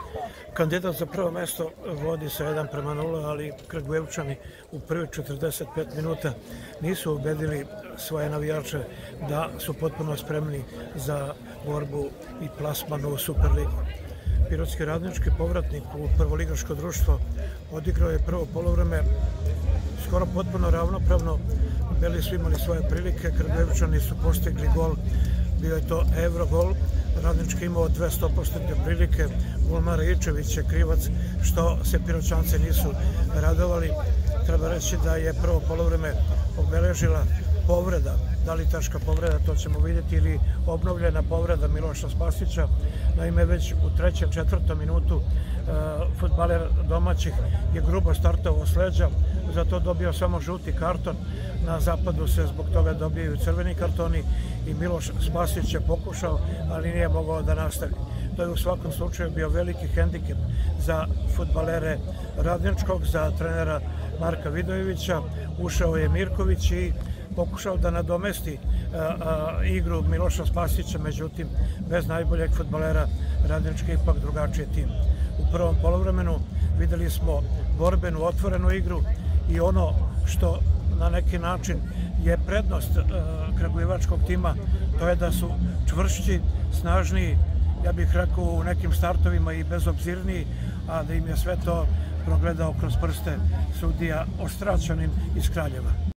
Kandidat za prvo mesto vodi sa 1:0, ali Kragujevčani u prvih 45 minuta nisu ubedili svoje navijače da su potpuno spremni za borbu i plasman u Superligu. Pirotski Radnički, povratnik u prvoligaško društvo, odigrao je prvo poluvreme skoro potpuno ravnopravno. Beli su imali svoje prilike, Kragujevčani su postigli gol, bio je to Evrogol. Radnički imao 200% prilike, golman Ičević je krivac što se Piroćanci nisu radovali. Treba reći da je prvo poluvreme obeležila povreda, da li teška povreda, to ćemo vidjeti, ili obnovljena povreda Miloša Spasića. Naime, već u trećem, četvrtom minutu fudbaler domaćih je grubo startovao s leđa, zato dobio samo žuti karton. Na zapadu se zbog toga dobijaju crveni kartoni i Miloš Spasić je pokušao, ali nije mogao da nastavi. To je u svakom slučaju bio veliki hendikep za fudbalere Radničkog, za trenera Marka Vidojevića. Ušao je Mirković i pokušao da nadomesti igru Miloša Spasića, međutim, bez najboljeg fudbalera Radnički ipak drugačiji tim. U prvom poluvremenu videli smo borbenu, otvorenu igru i ono što na neki način je prednost kragujevačkog tima, to je da su čvršći, snažniji, ja bih rekao u nekim startovima i bezobzirniji, a da im je sve to progledao kroz prste sudija Ostraćanin iz Kraljeva.